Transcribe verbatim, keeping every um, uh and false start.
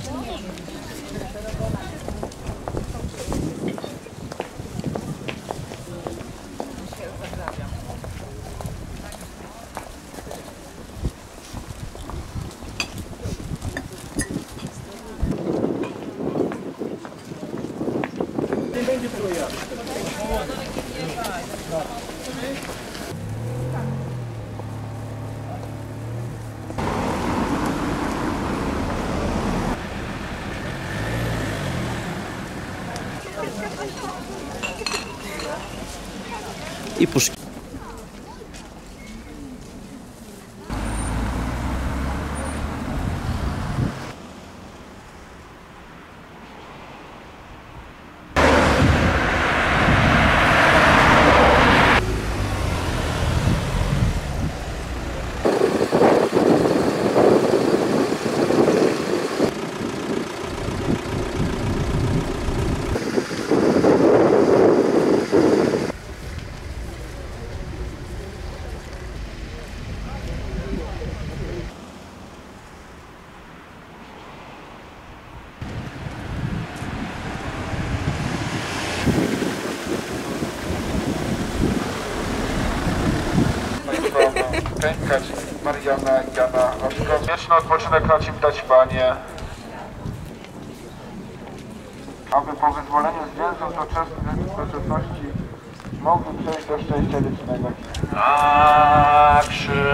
Będzie tego ja. I puszki. Pękać Mariana Jana Oszko. Wieczny odpoczynek raci dać Panie. Aby po wyzwoleniu z więzów doczesności mogli przejść do szczęścia wiecznego. A krzyż.